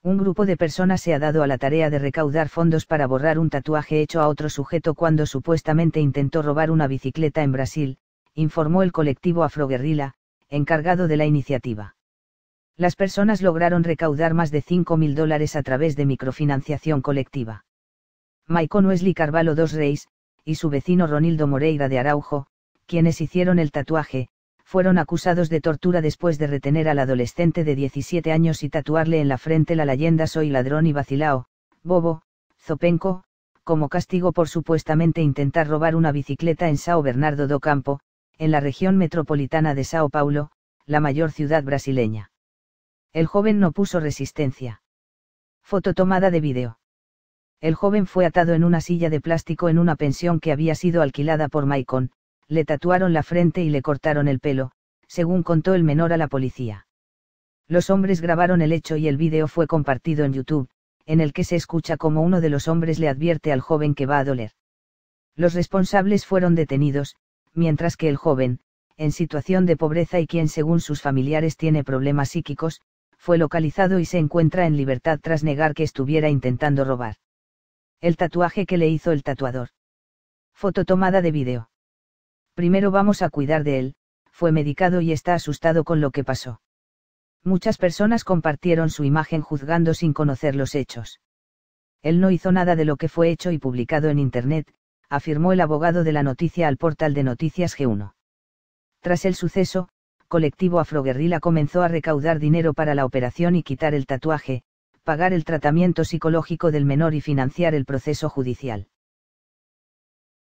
Un grupo de personas se ha dado a la tarea de recaudar fondos para borrar un tatuaje hecho a otro sujeto cuando supuestamente intentó robar una bicicleta en Brasil, informó el colectivo Afroguerrilla, encargado de la iniciativa. Las personas lograron recaudar más de $5.000 a través de microfinanciación colectiva. Maicon Wesley Carvalho dos Reis, y su vecino Ronildo Moreira de Araujo, quienes hicieron el tatuaje, fueron acusados de tortura después de retener al adolescente de 17 años y tatuarle en la frente la leyenda "Soy ladrón y vacilao, bobo, zopenco", como castigo por supuestamente intentar robar una bicicleta en São Bernardo do Campo, en la región metropolitana de Sao Paulo, la mayor ciudad brasileña. El joven no puso resistencia. Foto tomada de vídeo. El joven fue atado en una silla de plástico en una pensión que había sido alquilada por Maicon, le tatuaron la frente y le cortaron el pelo, según contó el menor a la policía. Los hombres grabaron el hecho y el vídeo fue compartido en YouTube, en el que se escucha como uno de los hombres le advierte al joven que va a doler. Los responsables fueron detenidos, mientras que el joven, en situación de pobreza y quien según sus familiares tiene problemas psíquicos, fue localizado y se encuentra en libertad tras negar que estuviera intentando robar. El tatuaje que le hizo el tatuador. Foto tomada de vídeo. Primero vamos a cuidar de él, fue medicado y está asustado con lo que pasó. Muchas personas compartieron su imagen juzgando sin conocer los hechos. Él no hizo nada de lo que fue hecho y publicado en Internet, afirmó el abogado de la noticia al portal de noticias G1. Tras el suceso, colectivo Afroguerrilla comenzó a recaudar dinero para la operación y quitar el tatuaje, pagar el tratamiento psicológico del menor y financiar el proceso judicial.